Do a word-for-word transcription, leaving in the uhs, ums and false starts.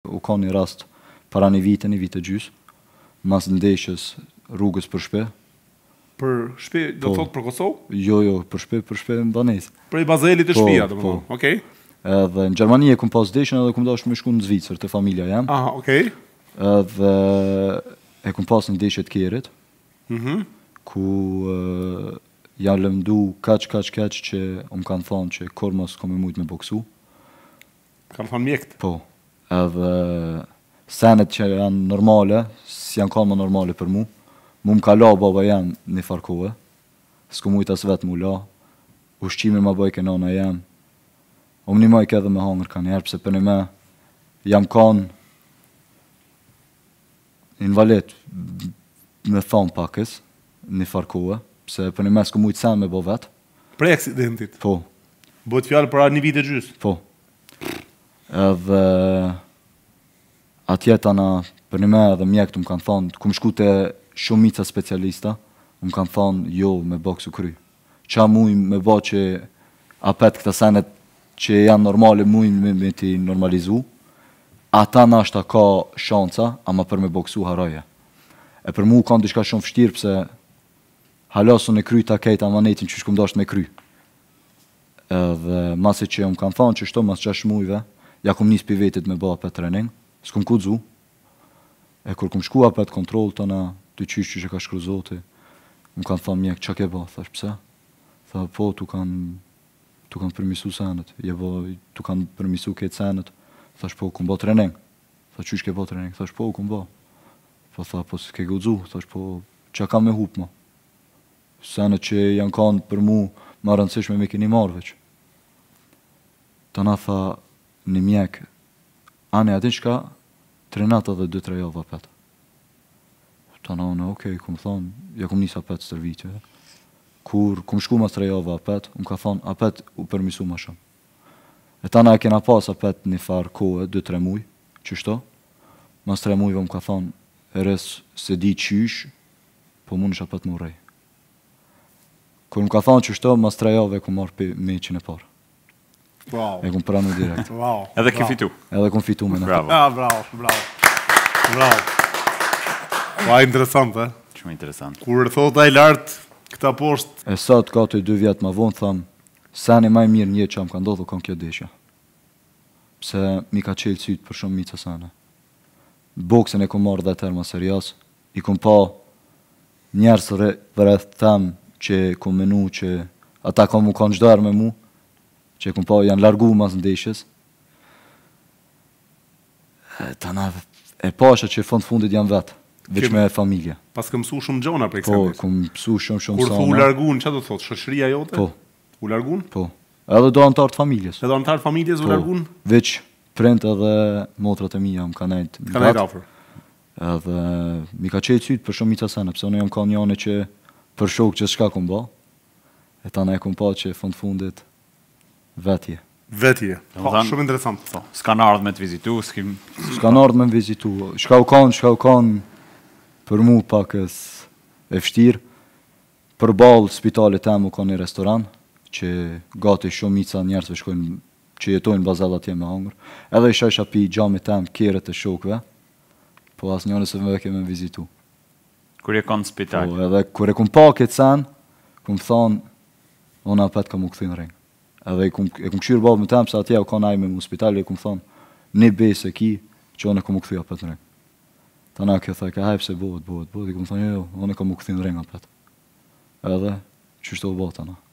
u ka një rast para një vite, një vite gjys, mas ndeshjes rrugës për shpe. Për shpe, do të thotë për Kosovë? Jo, jo, për shpe, për shpe në Banesë. Për i bazelit të shpia, do më thonë, okej. Edhe në Gjermani e kum pas ndeshjen edhe kum dashur me shku në Zvicër, te familja jam. Aha, okej. Edhe e kum pas në ndeshje të Kierit, Mhm. ku uh, janë lëmdu kaq, kaq, kaq që më kanë thonë që kur mos kom e mujt me boksu. Kanë thonë mjekët? Po. Edhe senet që janë normale, si janë ka më normale për mu, mu më ka la baba jam një farkohë, s'ku mujt as vetë mu la, ushqimi ma bëjke nona jam, o më një majke edhe me hangër ka njerë, pse për një me jam kanë invalid me thonë pakës, një farkohë, pse për një me s'ku mujt sen me bo vetë. Pre aksidentit? Po. Bëhet fjallë për një vite gjys? Po. Edhe atje tana për një me edhe mjekët më kanë thonë, ku më shku të shumica specialista, më kanë thonë jo me boksu kry. Qa muj me bo që apet këta senet që janë normale muj me, me ti normalizu, ata nashta ka shanca, ama për me boksu haraje. E për mu kanë diçka shumë fështirë, pse halasun e kry ta kejta manetin që shkum dasht me kry. Edhe masi që më kanë thonë që shto mas qash mujve, ja kum nis pi vetit me bo apet trening, s'kum kudzu, e kur kum shku apet kontrol të na të qysh që që ka shkru zoti, më kanë thonë mjek, qa ke bo, thash pse? Tha, po, tu kanë tu kanë përmisu senet, je bo, tu kanë përmisu këtë senet, thash po, kum bo trening, tha, qysh ke bo trening, thash po, kum bo, po tha, po, s'ke gudzu, thash po, qa kam me hup ma, senet që janë kanë për mu, ma rëndësishme me kini marrë veç. Ta na tha, një mjek, ane atin shka, trenata dhe dy tre javë apet. Ta na une, okej, okay, kum thonë, ja kum njës apet stërvitje. Kur kum shku mas tre javë apet, um ka thonë, apet u përmisu ma shumë. E ta na e kena pas apet një farë kohë, dy tre muj, qështo, mas tre mujve um ka thonë, eres se di qysh, po mund ish apet mu rej. Kur um ka thonë qështo, mas tre javë e kum marrë për meqin e parë. Wow. E kum pranu direkt. Wow. Edhe ke fitu. Edhe kum fitu me në. Bravo. Ah, bravo, bravo. Bravo. Ua, interesant, e? Shumë interesant. Kur thot ai lart këta poshtë. E sot ka të dy vjet ma vonë, tham, sani maj mirë një që am ka ndodhë kanë kjo deshja. Pse mi ka qelë sytë për shumë mica sane. Boksen e kum marrë dhe terma serios, i kum pa njerës rreth tem që kum menu që ata ka mu kanë gjdarë me mu, që kum pa janë largu mas ndeshjes. E, tana, e pasha që fund fundit janë vetë, veç me familje. Pas ke mësu shumë gjona për Po, eksemit. kum mësu shumë shumë Kur sana. thu u largun, çfarë do thot? Shoqëria jote? Po. U largun? Po. Edhe do antar të familjes. Edhe antar familjes u Po, largun? veç print edhe motrat e mija më ka nejt. Ka nejt afër. Edhe mi ka qejt sytë për shumë mica sene, pse unë jam ka njane që për shok që s'ka kum ba, e ta ne kum pa që fund fundit vetje. Vetje. Do Po, thënë- shumë interesant. Po, s'kan ardhë me të vizitu, s'kim... S'ka në ardhë me më vizitu, shka u kanë, shka u kanë për mu pakës e fështirë, për balë spitalit tem u kanë një restoran, që gati shumë mica njerëzve shkojnë, që jetojnë bazat atje me hangër, edhe isha isha pi gjamit tem kjerët e shokve, po as njënë se më veke me më vizitu. Kur je konë në spital. Po, edhe kur e kum pa këtë sen, kum thonë, ona apet ka mu këthin ring. Edhe e kum, e kum këshirë babë më temë, se atje u ka najme mu spital, e kum thonë, një besë e ki, që ona ka mu këthi apet në ring. Ta na kjo thaj, ka hajpë se bëhet, bëhet, bëhet, i kum thonë, jo, jo, ona ka mu këthin ring apet. Edhe, qështu u bëhet, ana.